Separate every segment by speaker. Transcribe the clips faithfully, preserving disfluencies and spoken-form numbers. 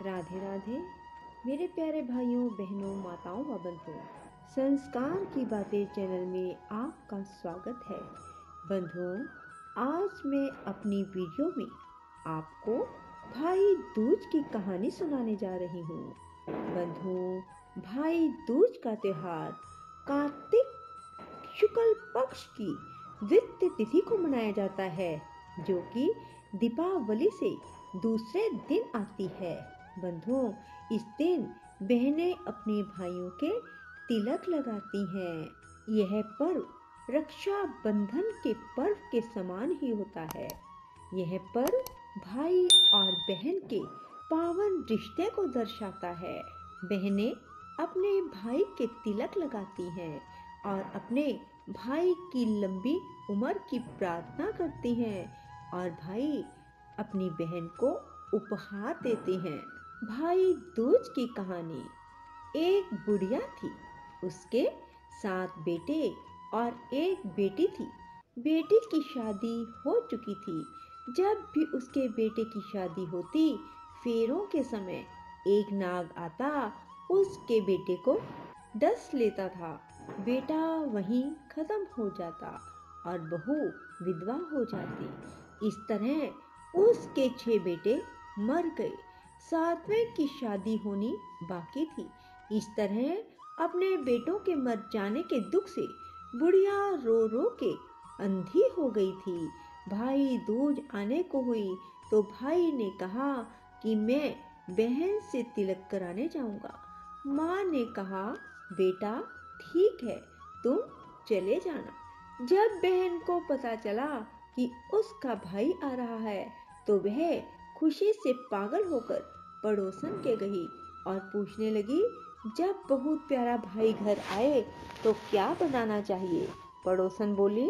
Speaker 1: राधे राधे मेरे प्यारे भाइयों बहनों माताओं व बंधुओं, संस्कार की बातें चैनल में आपका स्वागत है। बंधुओं, आज मैं अपनी वीडियो में आपको भाई दूज की कहानी सुनाने जा रही हूँ। बंधुओं, भाई दूज का त्योहार कार्तिक शुक्ल पक्ष की द्वितीय तिथि को मनाया जाता है, जो कि दीपावली से दूसरे दिन आती है। बंधुओं, इस दिन बहनें अपने भाइयों के तिलक लगाती हैं। यह पर्व रक्षा बंधन के पर्व के समान ही होता है। यह पर्व भाई और बहन के पावन रिश्ते को दर्शाता है। बहनें अपने भाई के तिलक लगाती हैं और अपने भाई की लंबी उम्र की प्रार्थना करती हैं और भाई अपनी बहन को उपहार देते हैं। भाई दूज की कहानी। एक बुढ़िया थी, उसके सात बेटे और एक बेटी थी। बेटी की शादी हो चुकी थी। जब भी उसके बेटे की शादी होती, फेरों के समय एक नाग आता, उसके बेटे को डस लेता था। बेटा वहीं खत्म हो जाता और बहू विधवा हो जाती। इस तरह उसके छह बेटे मर गए। सातवें की शादी होनी बाकी थी। इस तरह अपने बेटों के मर जाने के दुख से बुढ़िया रो रो के अंधी हो गई थी। भाई दूज आने को हुई तो भाई ने कहा कि मैं बहन से तिलक कराने जाऊंगा। माँ ने कहा, बेटा ठीक है, तुम चले जाना। जब बहन को पता चला कि उसका भाई आ रहा है तो वह खुशी से पागल होकर पड़ोसन के गई और पूछने लगी, जब बहुत प्यारा भाई घर आए तो क्या बनाना चाहिए? पड़ोसन बोली,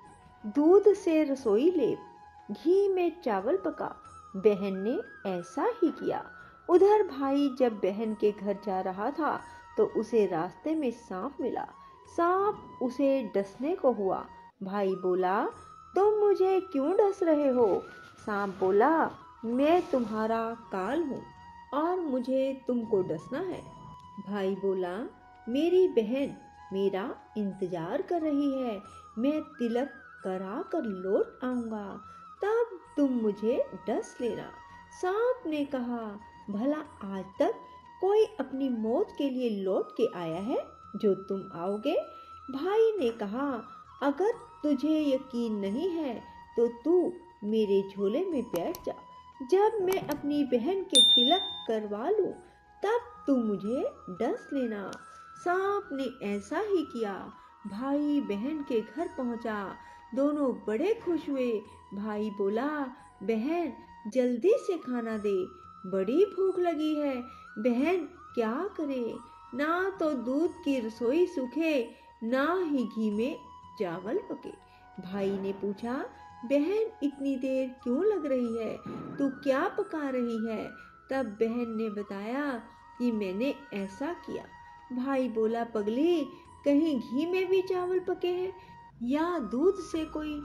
Speaker 1: दूध से रसोई ले, घी में चावल पका। बहन ने ऐसा ही किया। उधर भाई जब बहन के घर जा रहा था तो उसे रास्ते में सांप मिला। सांप उसे डसने को हुआ। भाई बोला, तुम मुझे क्यों डस रहे हो? सांप बोला, मैं तुम्हारा काल हूँ और मुझे तुमको डसना है। भाई बोला, मेरी बहन मेरा इंतजार कर रही है, मैं तिलक करा कर लौट आऊंगा, तब तुम मुझे डस लेना। सांप ने कहा, भला आज तक कोई अपनी मौत के लिए लौट के आया है जो तुम आओगे? भाई ने कहा, अगर तुझे यकीन नहीं है तो तू मेरे झोले में बैठ जा। जब मैं अपनी बहन के तिलक करवा लूं तब तू मुझे डस लेना। सांप ने ऐसा ही किया। भाई बहन के घर पहुंचा। दोनों बड़े खुश हुए। भाई बोला, बहन जल्दी से खाना दे, बड़ी भूख लगी है। बहन क्या करे? ना तो दूध की रसोई सूखे, ना ही घी में चावल पके। भाई ने पूछा, बहन इतनी देर क्यों लग रही है? तू क्या पका रही है? तब बहन ने बताया कि मैंने ऐसा किया। भाई बोला, पगली, कहीं घी में भी चावल पके हैं या दूध से कोई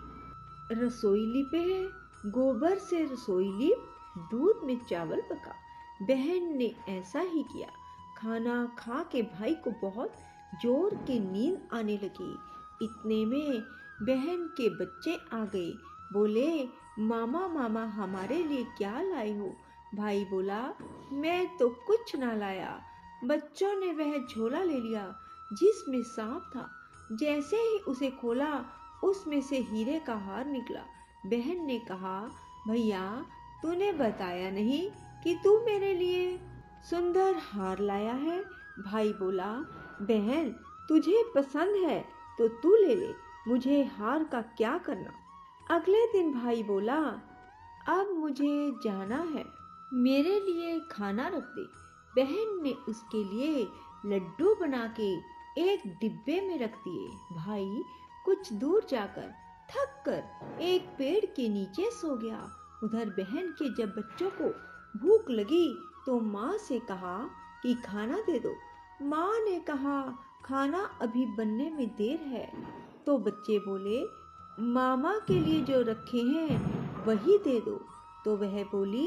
Speaker 1: रसोई लिपे है? गोबर से रसोई लिप, दूध में चावल पका। बहन ने ऐसा ही किया। खाना खा के भाई को बहुत जोर की नींद आने लगी। इतने में बहन के बच्चे आ गए। बोले, मामा मामा हमारे लिए क्या लाए हो? भाई बोला, मैं तो कुछ ना लाया। बच्चों ने वह झोला ले लिया जिसमें सांप था। जैसे ही उसे खोला उसमें से हीरे का हार निकला। बहन ने कहा, भैया तूने बताया नहीं कि तू मेरे लिए सुंदर हार लाया है। भाई बोला, बहन तुझे पसंद है तो तू ले ले, मुझे हार का क्या करना। अगले दिन भाई बोला, अब मुझे जाना है, मेरे लिए खाना रख दे। बहन ने उसके लिए लड्डू बना के एक डिब्बे में रख दिए। भाई कुछ दूर जाकर थक कर एक पेड़ के नीचे सो गया। उधर बहन के जब बच्चों को भूख लगी तो माँ से कहा कि खाना दे दो। माँ ने कहा, खाना अभी बनने में देर है। तो बच्चे बोले, मामा के लिए जो रखे हैं वही दे दो। तो वह बोली,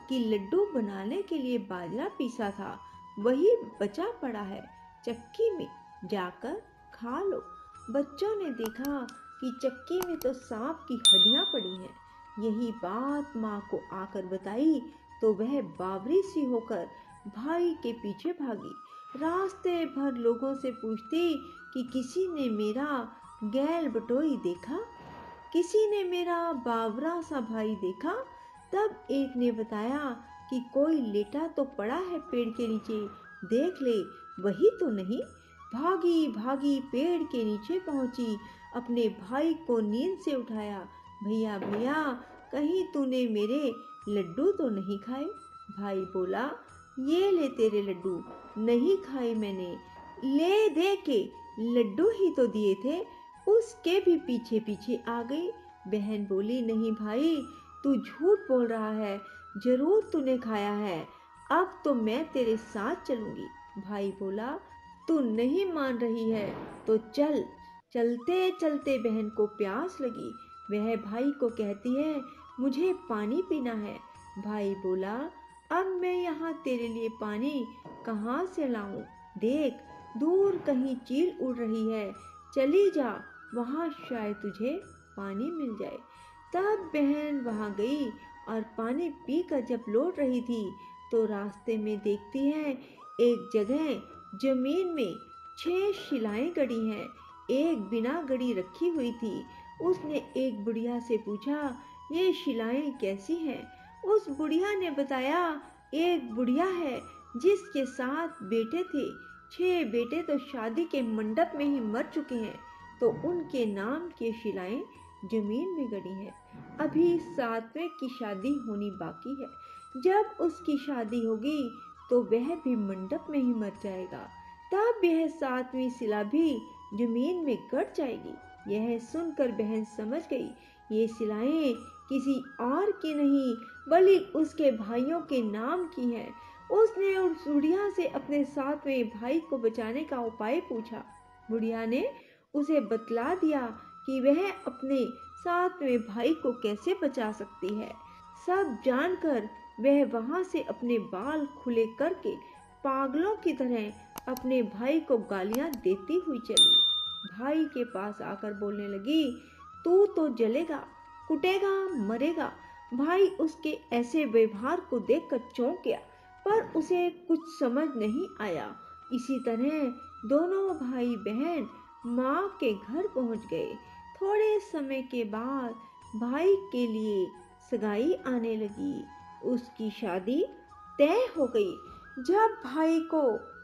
Speaker 1: कि लड्डू बनाने के लिए बाजरा पीसा था वही बचा पड़ा है, चक्की में जाकर खा लो। बच्चों ने देखा कि चक्की में तो सांप की हड्डियां पड़ी हैं। यही बात माँ को आकर बताई तो वह बावरी सी होकर भाई के पीछे भागी। रास्ते भर लोगों से पूछती कि किसी ने मेरा गैल बटोई देखा, किसी ने मेरा बावरा सा भाई देखा। तब एक ने बताया कि कोई लेटा तो पड़ा है पेड़ के नीचे, देख ले वही तो नहीं। भागी भागी पेड़ के नीचे पहुंची, अपने भाई को नींद से उठाया। भैया भैया, कहीं तूने मेरे लड्डू तो नहीं खाए? भाई बोला, ये ले तेरे लड्डू, नहीं खाए मैंने, ले दे के लड्डू ही तो दिए थे। उसके भी पीछे पीछे आ गई। बहन बोली, नहीं भाई, तू झूठ बोल रहा है, जरूर तूने खाया है, अब तो मैं तेरे साथ चलूंगी। भाई बोला, तू नहीं मान रही है तो चल। चलते चलते बहन को प्यास लगी। वह भाई को कहती है, मुझे पानी पीना है। भाई बोला, अब मैं यहाँ तेरे लिए पानी कहाँ से लाऊं? देख, दूर कहीं चील उड़ रही है, चली जा, वहाँ शायद तुझे पानी मिल जाए। तब बहन वहाँ गई और पानी पीकर जब लौट रही थी तो रास्ते में देखती है एक जगह जमीन में छह शिलाएं गड़ी हैं, एक बिना गड़ी रखी हुई थी। उसने एक बुढ़िया से पूछा, ये शिलाएं कैसी हैं? उस बुढ़िया ने बताया, एक बुढ़िया है जिसके सात बेटे थे, छह बेटे तो शादी के मंडप में ही मर चुके हैं, तो उनके नाम की शिलाएं जमीन में गड़ी हैं। अभी सातवें की शादी होनी बाकी है, जब उसकी शादी होगी तो वह भी मंडप में ही मर जाएगा, तब यह सातवीं शिला भी जमीन में गड़ जाएगी। यह सुनकर बहन समझ गई, ये शिलाएं किसी और की नहीं बल्कि उसके भाइयों के नाम की हैं। उसने उस बुढ़िया से अपने सातवें भाई को बचाने का उपाय पूछा। बुढ़िया ने उसे बतला दिया कि वह अपने सातवें भाई को कैसे बचा सकती है। सब जानकर वह वहां से अपने बाल खुले करके पागलों की तरह अपने भाई को गालियां देती हुई चली। भाई के पास आकर बोलने लगी, तू तो जलेगा, कुटेगा, मरेगा। भाई उसके ऐसे व्यवहार को देखकर चौंक गया, पर उसे कुछ समझ नहीं आया। इसी तरह दोनों भाई बहन माँ के घर पहुंच गए। थोड़े समय के बाद भाई के लिए सगाई आने लगी, उसकी शादी तय हो गई। जब भाई को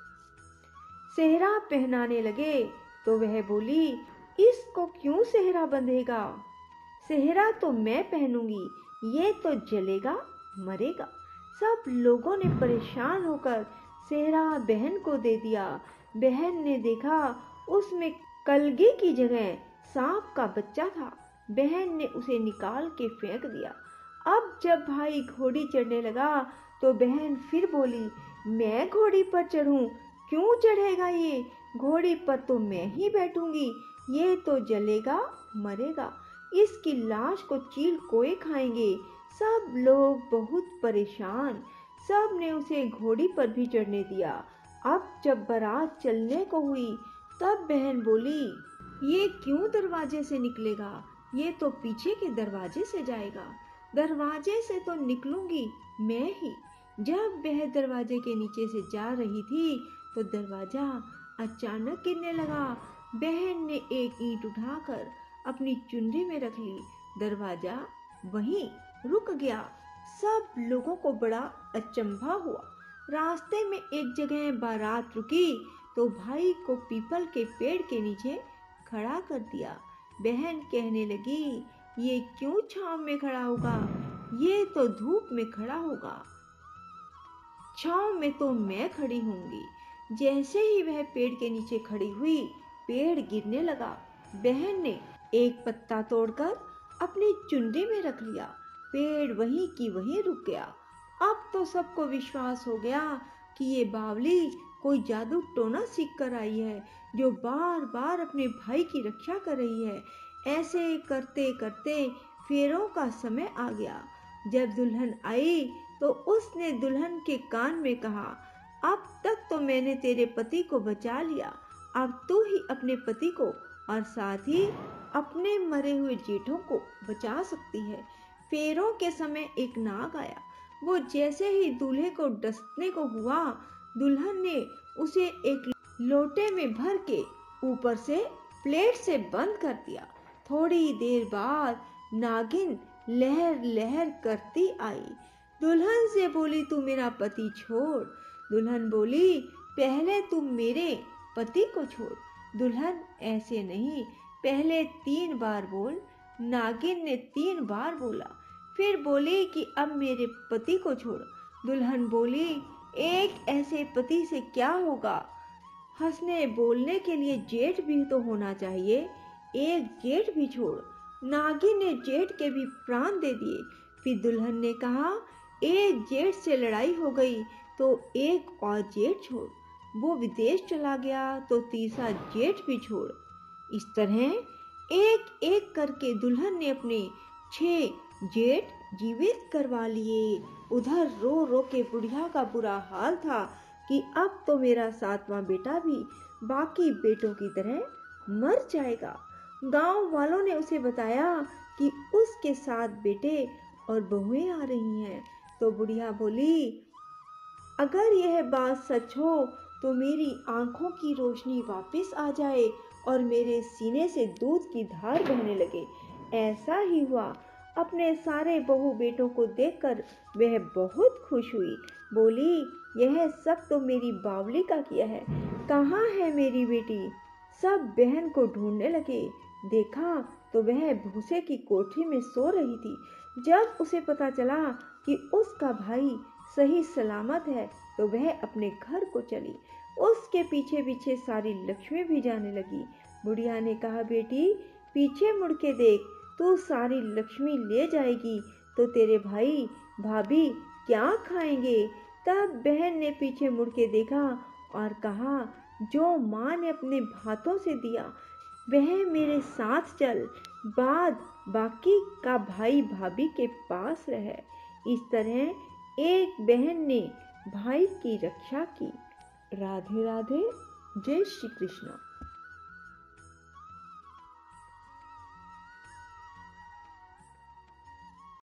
Speaker 1: सेहरा पहनाने लगे तो वह बोली, इसको क्यों सेहरा बंधेगा? सेहरा तो मैं पहनूंगी, ये तो जलेगा, मरेगा। सब लोगों ने परेशान होकर सेहरा बहन को दे दिया। बहन ने देखा उसमें कलगी की जगह सांप का बच्चा था। बहन ने उसे निकाल के फेंक दिया। अब जब भाई घोड़ी चढ़ने लगा तो बहन फिर बोली, मैं घोड़ी पर चढ़ूं? क्यों चढ़ेगा ये? घोड़ी पर तो मैं ही बैठूंगी, ये तो जलेगा, मरेगा, इसकी लाश को चील कोए खाएंगे। सब लोग बहुत परेशान, सब ने उसे घोड़ी पर भी चढ़ने दिया। अब जब बारात चलने को हुई तब बहन बोली, ये क्यों दरवाजे से निकलेगा? ये तो पीछे के दरवाजे से जाएगा। दरवाजे से तो निकलूंगी मैं ही। जब वह दरवाजे के नीचे से जा रही थी तो दरवाजा अचानक गिरने लगा। बहन ने एक ईंट उठाकर अपनी चुनरी में रख ली। दरवाजा वहीं रुक गया। सब लोगों को बड़ा अचंभा हुआ। रास्ते में एक जगह बारात रुकी तो भाई को पीपल के पेड़ के नीचे खड़ा कर दिया। बहन कहने लगी, ये क्यों छांव में खड़ा होगा? ये तो धूप में खड़ा होगा, छांव में तो मैं खड़ी होंगी। जैसे ही वह पेड़ के नीचे खड़ी हुई, पेड़ गिरने लगा। बहन ने एक पत्ता तोड़कर अपनी चुनरी में रख लिया। पेड़ वहीं की वहीं रुक गया। अब तो सबको विश्वास हो गया कि ये बावली कोई जादू टोना सीख कर आई है, जो बार बार अपने भाई की रक्षा कर रही है। ऐसे करते करते फेरों का समय आ गया। जब दुल्हन आई तो उसने दुल्हन के कान में कहा, अब तक तो मैंने तेरे पति को बचा लिया, अब तू ही अपने पति को और साथ ही अपने मरे हुए जेठों को बचा सकती है। फेरों के समय एक नाग आया, वो जैसे ही दूल्हे को डसने को हुआ, दुल्हन ने उसे एक लोटे में भर के ऊपर से प्लेट से बंद कर दिया। थोड़ी देर बाद नागिन लहर लहर करती आई, दुल्हन से बोली, तू मेरा पति छोड़। दुल्हन बोली, पहले तुम मेरे पति को छोड़। दुल्हन, ऐसे नहीं, पहले तीन बार बोल। नागिन ने तीन बार बोला, फिर बोली कि अब मेरे पति को छोड़। दुल्हन बोली, एक ऐसे पति से क्या होगा, हंसने बोलने के लिए जेठ भी तो होना चाहिए, एक जेठ भी छोड़। नागिन ने जेठ के भी प्राण दे दिए। फिर दुल्हन ने कहा, एक जेठ से लड़ाई हो गई तो एक और जेठ छोड़, वो विदेश चला गया तो तीसरा जेठ भी छोड़। इस तरह एक एक करके दुल्हन ने अपने छह जेठ जीवित करवा लिए। उधर रो रो के बुढ़िया का बुरा हाल था कि अब तो मेरा सातवां बेटा भी बाकी बेटों की तरह मर जाएगा। गांव वालों ने उसे बताया कि उसके सात बेटे और बहुएं आ रही हैं। तो बुढ़िया बोली, अगर यह बात सच हो तो मेरी आंखों की रोशनी वापस आ जाए और मेरे सीने से दूध की धार बहने लगे। ऐसा ही हुआ। अपने सारे बहू बेटों को देखकर वह बहुत खुश हुई। बोली, यह सब तो मेरी बावली का किया है, कहाँ है मेरी बेटी। सब बहन को ढूंढने लगे। देखा तो वह भूसे की कोठरी में सो रही थी। जब उसे पता चला कि उसका भाई सही सलामत है तो वह अपने घर को चली। उसके पीछे पीछे सारी लक्ष्मी भी जाने लगी। बुढ़िया ने कहा, बेटी पीछे मुड़ के देख, तू सारी लक्ष्मी ले जाएगी तो तेरे भाई भाभी क्या खाएंगे। तब बहन ने पीछे मुड़ के देखा और कहा, जो माँ ने अपने हाथों से दिया वह मेरे साथ चल, बाद बाकी का भाई भाभी के पास रहे। इस तरह एक बहन ने भाई की रक्षा की। राधे राधे, जय श्री कृष्ण।